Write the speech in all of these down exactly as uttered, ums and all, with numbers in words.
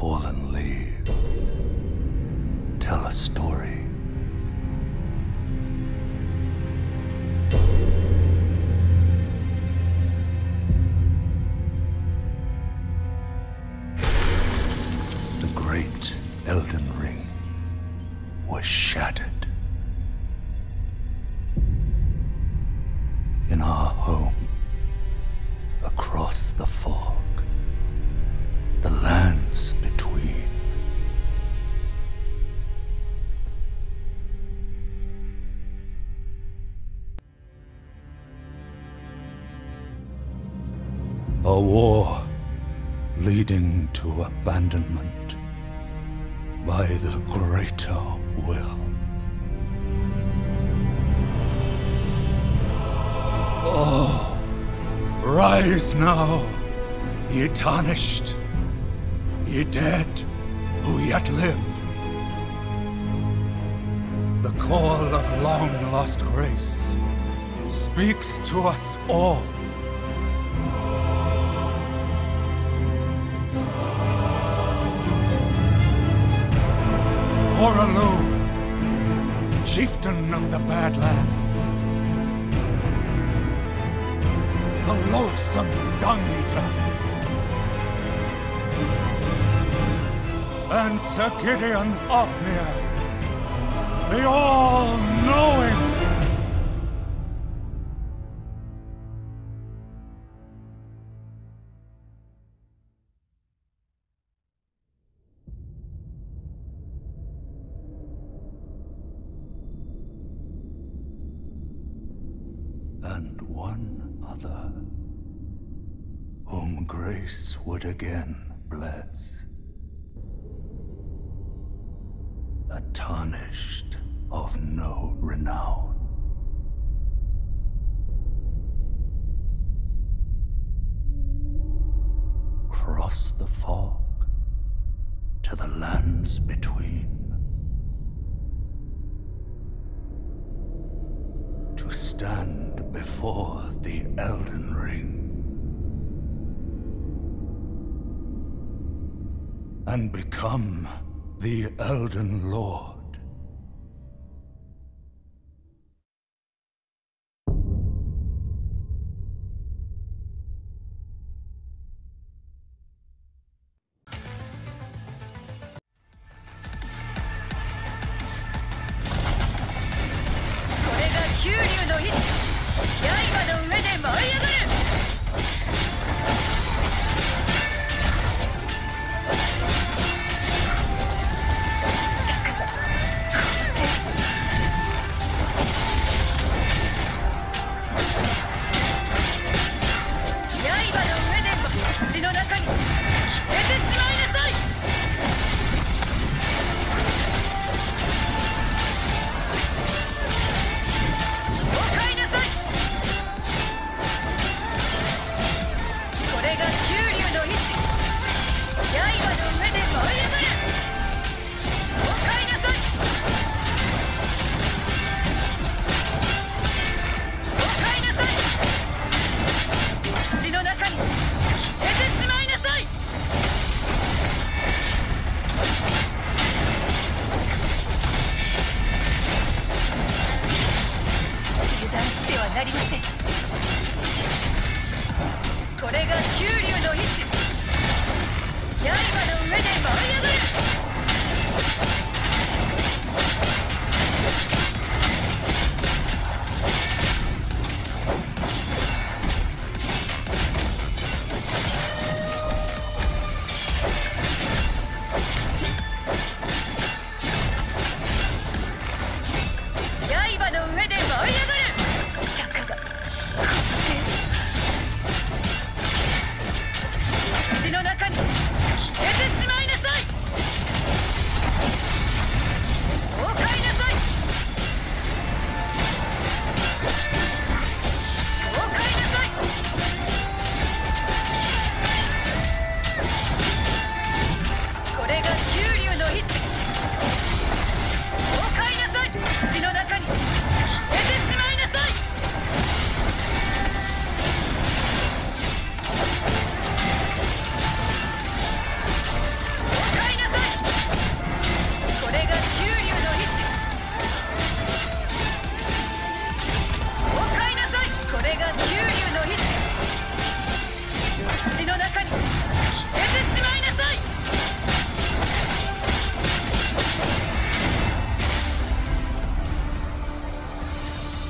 fallen leaves tell a story. The great Elden Ring was shattered. In our home, across the fog, the lands between. A war leading to abandonment by the greater will. Oh, rise now, ye tarnished, ye dead who yet live. The call of long-lost grace speaks to us all. Hoarah, chieftain of the Badlands, a loathsome dung-eater, and Sir Gideon Ofnir, the all-knowing. And one other, whom grace would again bless. A tarnished of no renown. Cross the fog to the lands between. To stand before the Elden Ring and become the Elden Lord.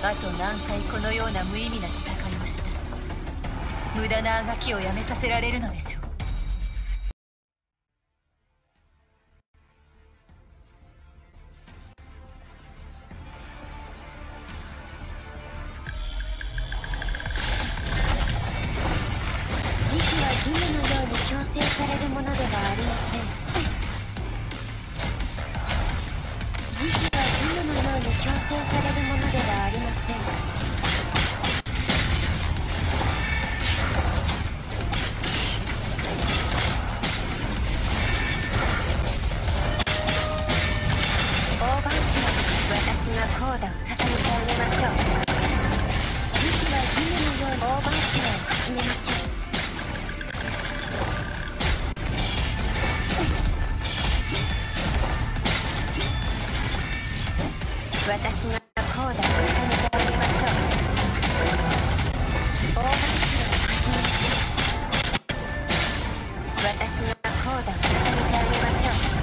あと何回このような無意味な戦いをしたら無駄なあがきをやめさせられるのでしょう。 慈悲は義務のように強制されるものではありません。慈悲は義務のように強制されるものではありません。コーダを捧げてあげましょう。慈悲は義務のように大番狂いを始めましょう。私がコーダを捧げてあげましょう。大番狂いを始めましょう。私がコーダを捧げてあげましょう。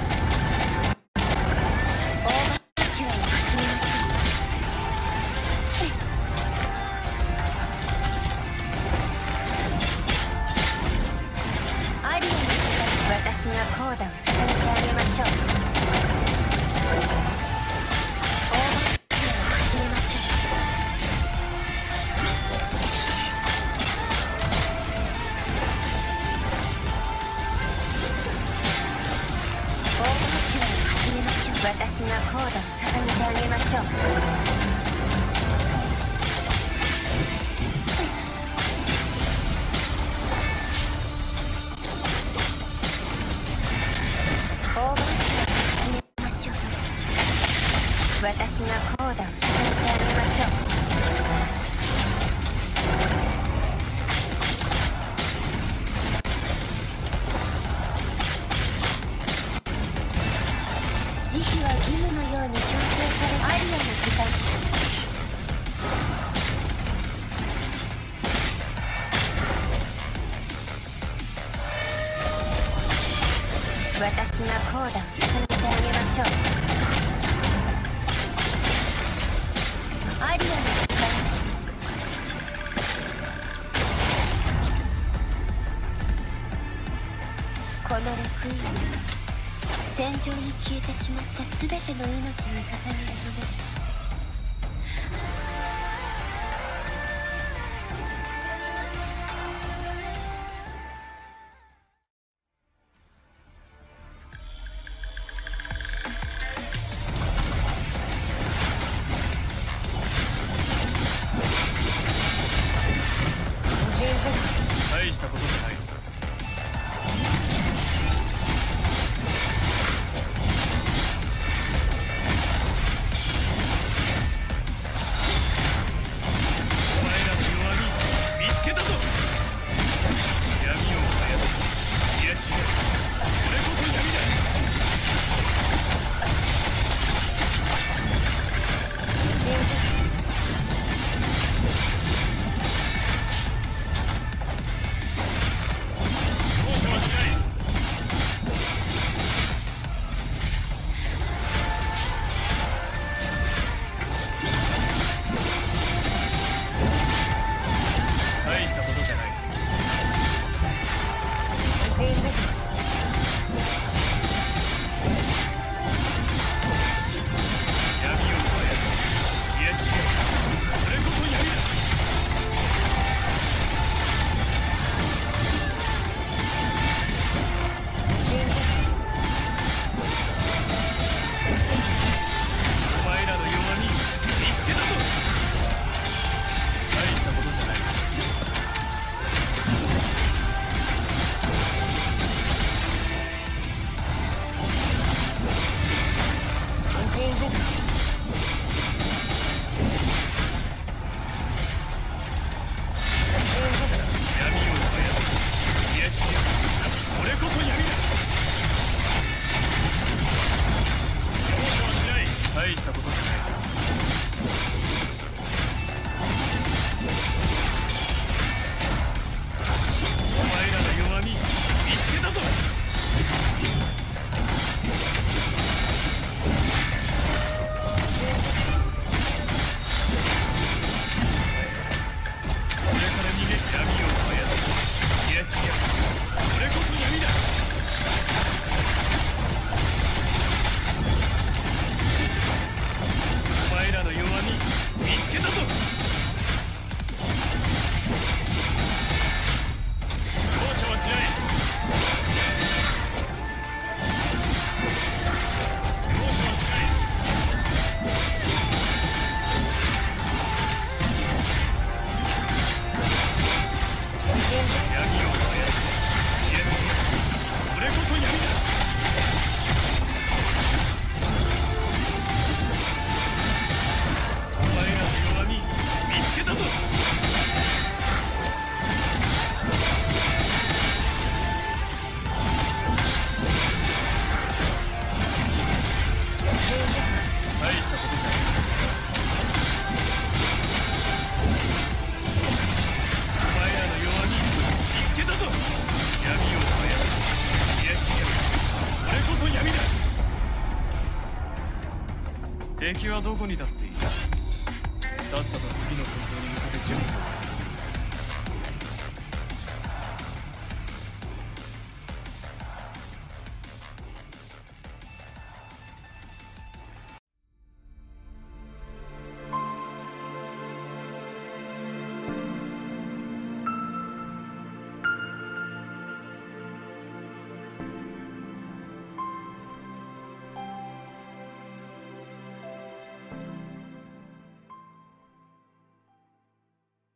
私がコーダを捧げてあげましょう。大番狂いを始めましょう。大番狂いを始めましょう。私がコーダを捧げてあげましょう。私がコーダを捧げてあげましょう。慈悲は義務のように強制されるアリアの時間。私がコーダを捧げてあげましょう。アリアの時間。このレクイエムは戦場に消えてしまった全ての命に捧げるものです。 大したことじゃない。お前らの弱み見つけたぞ。闇を操る。いや違う。それこそ闇だ。大したことじゃない。お前らの弱み見つけたぞ。 敵はどこにだっている。さっさと次の戦闘に向かって準備を。